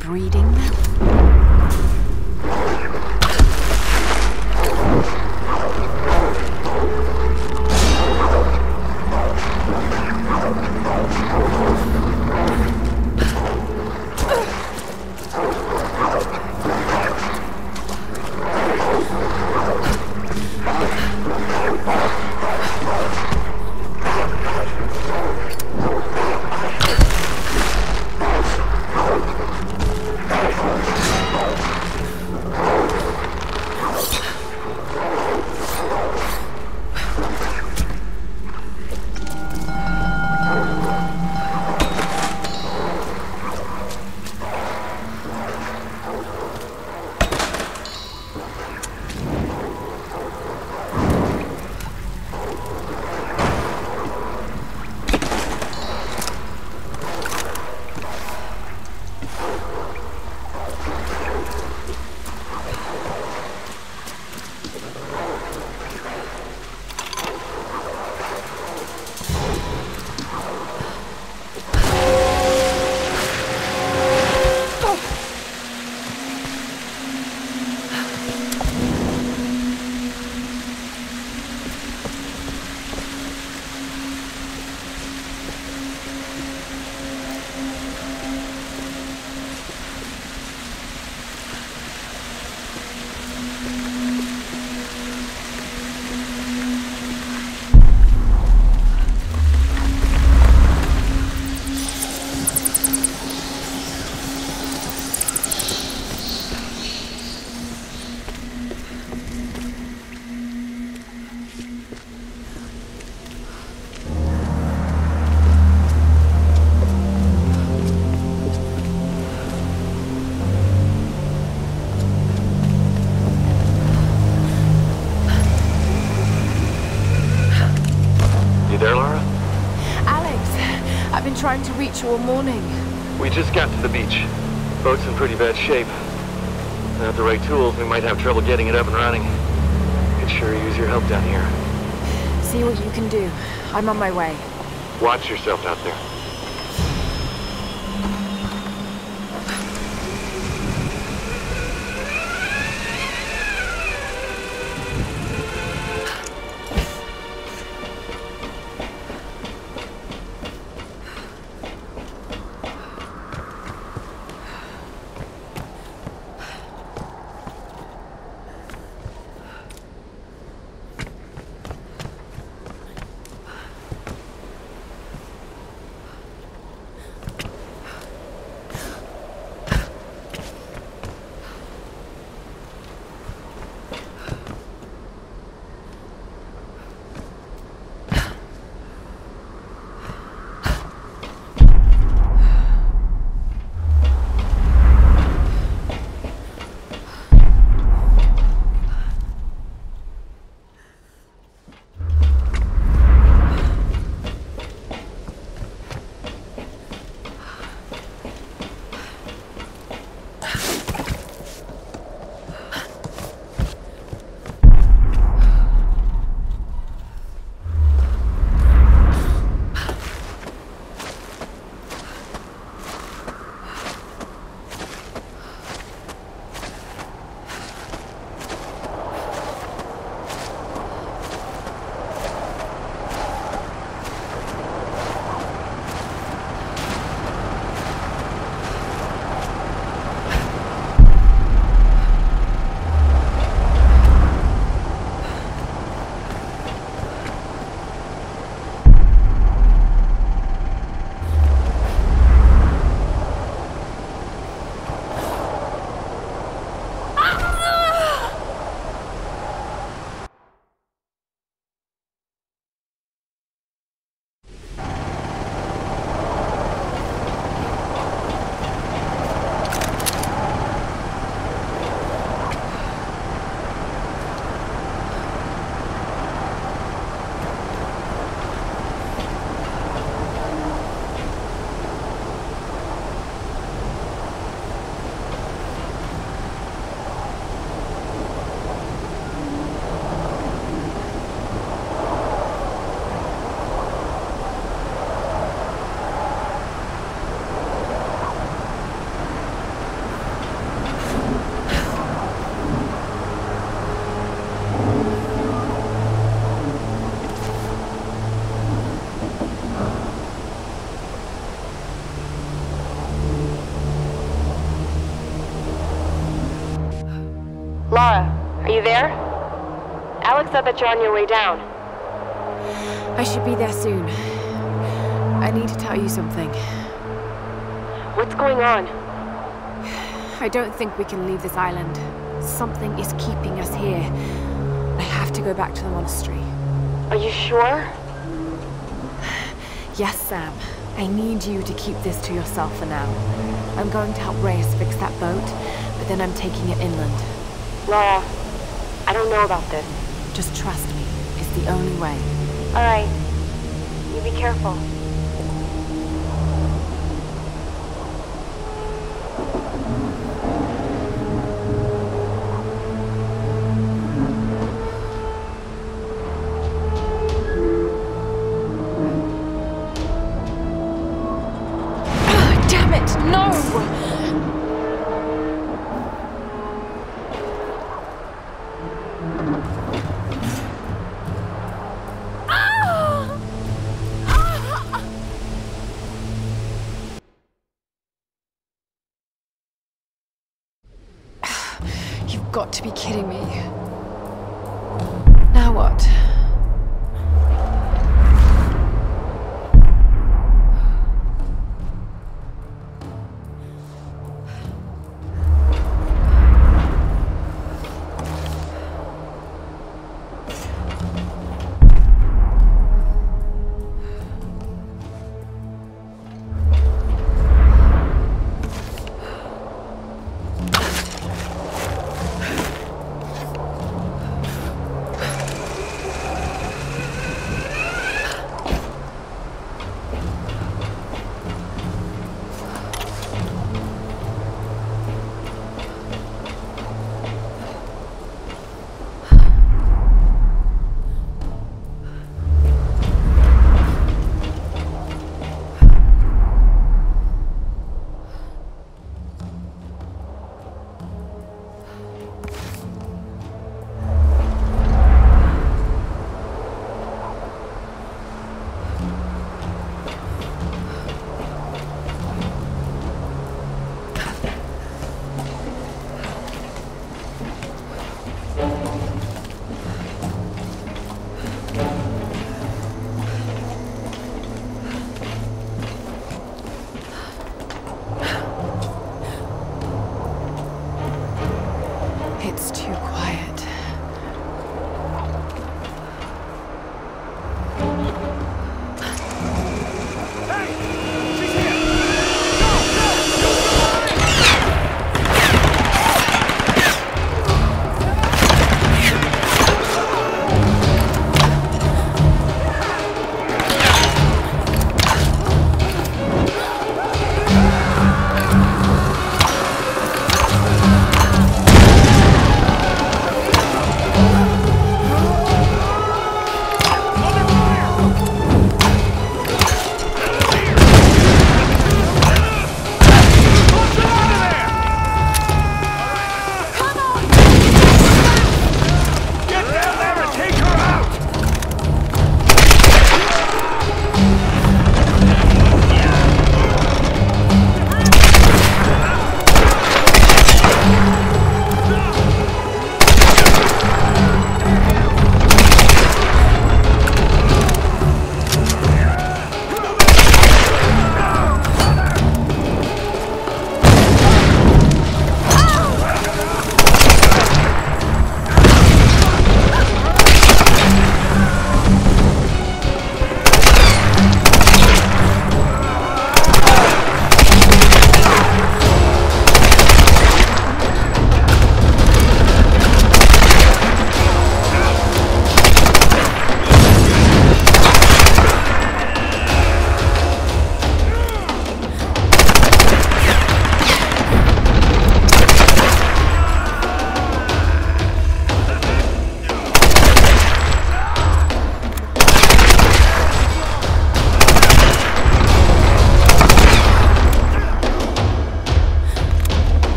breeding them? Trying to reach you all morning. We just got to the beach. Boat's in pretty bad shape. Without the right tools, we might have trouble getting it up and running. Could sure use your help down here. See what you can do. I'm on my way. Watch yourself out there. Lara, are you there? Alex said that you're on your way down. I should be there soon. I need to tell you something. What's going on? I don't think we can leave this island. Something is keeping us here. I have to go back to the monastery. Are you sure? Yes, Sam. I need you to keep this to yourself for now. I'm going to help Reyes fix that boat, but then I'm taking it inland. Lara, I don't know about this. Just trust me. It's the only way. Alright. You be careful. Damn it! No! You've got to be kidding me. Now what?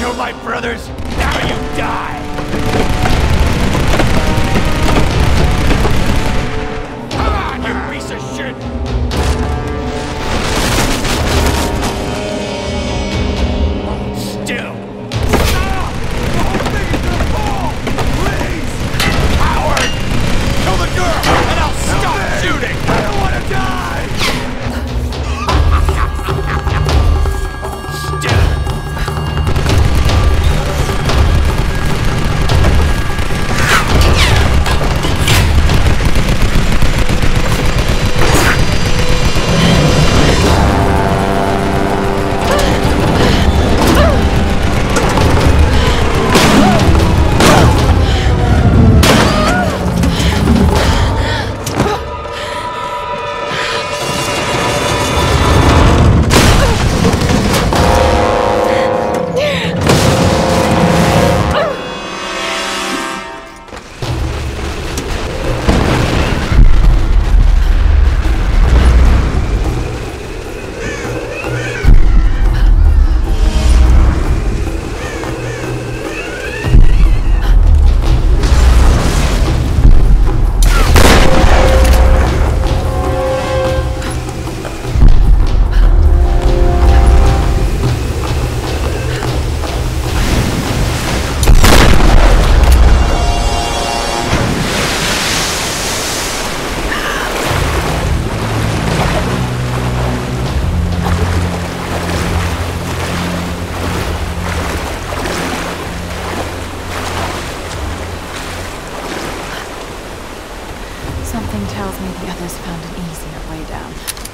kill my brothers, now you die! Come on, you piece of shit! Hold still! Stop! The whole thing is gonna fall! Please! Howard! Kill the girl, and I'll stop shooting! I don't want to die! Hold still! Something tells me the others found an easier way down.